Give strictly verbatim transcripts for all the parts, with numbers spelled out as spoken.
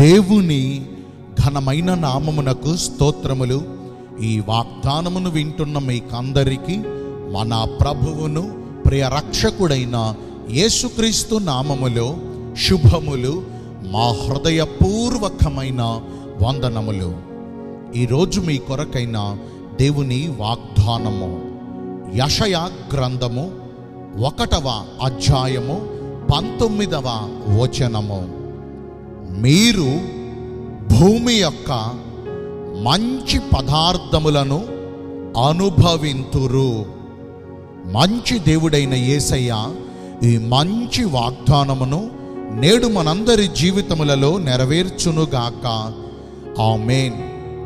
దేవుని ఘనమైన నామమునకు స్తోత్రములు. ఈ వాగ్దానమును వింటున్న మీకందరికీ మన ప్రభువును ప్రియ రక్షకుడైన యేసుక్రీస్తు నామములో శుభములు, మా హృదయపూర్వకమైన వందనములు. ఈరోజు మీ కొరకైన దేవుని వాగ్దానము యెషయా గ్రంథము ఒకటవ అధ్యాయము పంతొమ్మిదవ వచనము. మీరు భూమి యొక్క మంచి పదార్థములను అనుభవింతురు. మంచి దేవుడైన యేసయ్య ఈ మంచి వాగ్దానమును నేడు మనందరి జీవితములలో నెరవేర్చునుగాక. ఆమేన్.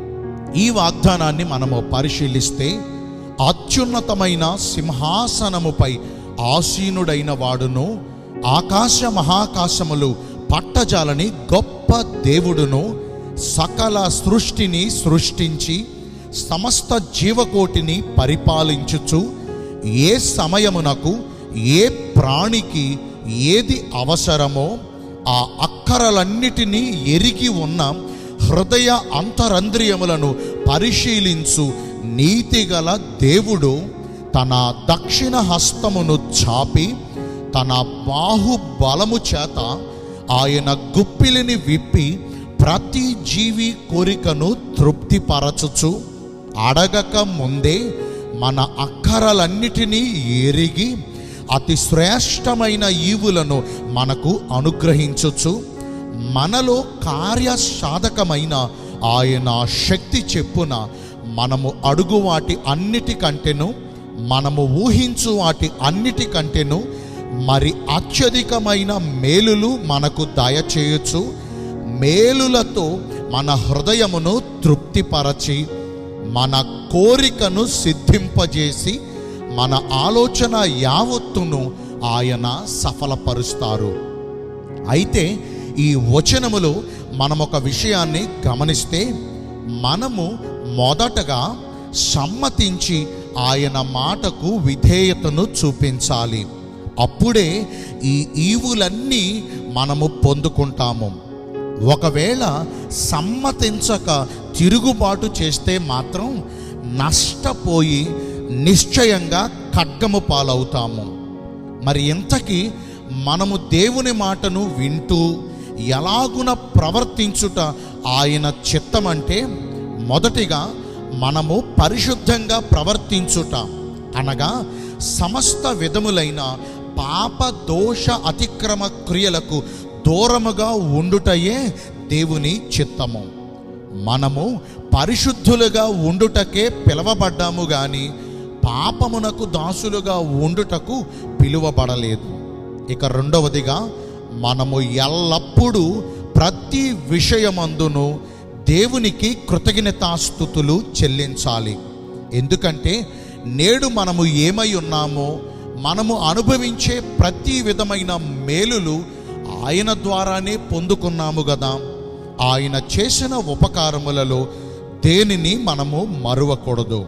ఈ వాగ్దానాన్ని మనము పరిశీలిస్తే, అత్యున్నతమైన సింహాసనముపై ఆసీనుడైన వాడును, ఆకాశ మహాకాశములు పట్టజాలని గొప్ప దేవుడును, సకల సృష్టిని సృష్టించి సమస్త జీవకోటిని పరిపాలించుచు ఏ సమయమునకు ఏ ప్రాణికి ఏది అవసరమో ఆ అక్కరలన్నిటినీ ఎరిగి ఉన్న హృదయ అంతరంద్రియములను పరిశీలించు నీతిగల దేవుడు తన దక్షిణ హస్తమును చాపి తన బాహుబలము చేత ఆయన గుప్పిలిని విప్పి ప్రతి జీవి కోరికను తృప్తిపరచుచు అడగక ముందే మన అక్కరలన్నిటినీ ఎరిగి అతి శ్రేష్టమైన ఈవులను మనకు అనుగ్రహించుచు మనలో కార్యసాధకమైన ఆయన శక్తి చెప్పున మనము అడుగు వాటి అన్నిటికంటేను, మనము ఊహించు వాటి అన్నిటికంటేను మరి అత్యధికమైన మేలులు మనకు దయచేయచ్చు. మేలులతో మన హృదయమును తృప్తిపరచి మన కోరికను సిద్ధింపజేసి మన ఆలోచన యావత్తును ఆయన సఫలపరుస్తారు. అయితే ఈ వచనములో మనం ఒక విషయాన్ని గమనిస్తే, మనము మొదటగా సమ్మతించి ఆయన మాటకు విధేయతను చూపించాలి. అప్పుడే ఈ ఈవులన్నీ మనము పొందుకుంటాము. ఒకవేళ సమ్మతించక తిరుగుబాటు చేస్తే మాత్రం నష్టపోయి నిశ్చయంగా ఖడ్గము పాలవుతాము. మరి ఇంతకీ మనము దేవుని మాటను వింటూ ఎలాగున ప్రవర్తించుట ఆయన చిత్తమంటే, మొదటిగా మనము పరిశుద్ధంగా ప్రవర్తించుట అనగా సమస్త విధములైన పాప దోష అతిక్రమ క్రియలకు దూరముగా ఉండుటయే దేవుని చిత్తము. మనము పరిశుద్ధులుగా ఉండుటకే పిలువబడ్డాము గాని పాపమునకు దాసులుగా ఉండుటకు పిలువబడలేదు. ఇక రెండవదిగా, మనము ఎల్లప్పుడూ ప్రతి విషయమందును దేవునికి కృతజ్ఞతాస్తుతులు చెల్లించాలి. ఎందుకంటే నేడు మనము ఏమై ఉన్నామో, మనము అనుభవించే ప్రతి విధమైన మేలులు ఆయన ద్వారానే పొందుకున్నాము కదా. ఆయన చేసిన ఉపకారములలో దేనిని మనము మరువకూడదు.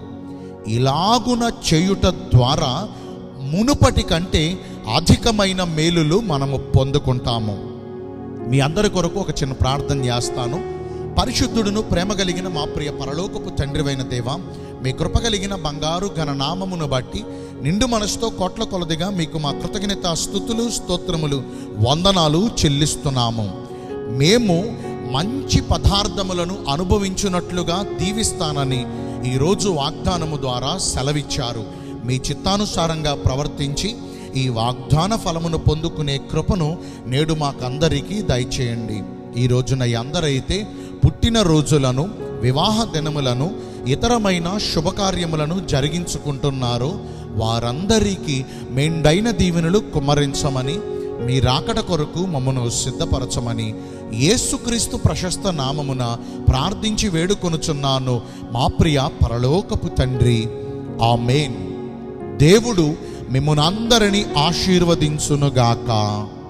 ఇలాగున చేయుట ద్వారా మునుపటి కంటే అధికమైన మేలులు మనము పొందుకుంటాము. మీ అందరి కొరకు ఒక చిన్న ప్రార్థన చేస్తాను. పరిశుద్ధుడును ప్రేమ కలిగిన మా ప్రియ పరలోకపు తండ్రివైన దేవా, మీ కృప కలిగిన బంగారు ఘననామమును బట్టి నిండు మనసుతో కోట్ల కొలదిగా మీకు మా కృతజ్ఞత స్తుతులు స్తోత్రములు వందనాలు చెల్లిస్తున్నాము. మేము మంచి పదార్థములను అనుభవించున్నట్లుగా దీవిస్తానని ఈరోజు వాగ్దానము ద్వారా సెలవిచ్చారు. మీ చిత్తానుసారంగా ప్రవర్తించి ఈ వాగ్దాన ఫలమును పొందుకునే కృపను నేడు మాకందరికీ దయచేయండి. ఈ రోజున అందరైతే పుట్టిన రోజులను, వివాహ దినములను, ఇతరమైన శుభకార్యములను జరిగించుకుంటున్నారో వారందరికీ మెండైన దీవెనలు కుమ్మరించమని, మీ రాకడ కొరకు మమ్మను సిద్ధపరచమని యేసుక్రీస్తు ప్రశస్త నామమున ప్రార్థించి వేడుకొనుచున్నాను మా ప్రియ పరలోకపు తండ్రి. ఆమేన్. దేవుడు మిమ్మునందరినీ ఆశీర్వదించునుగాక.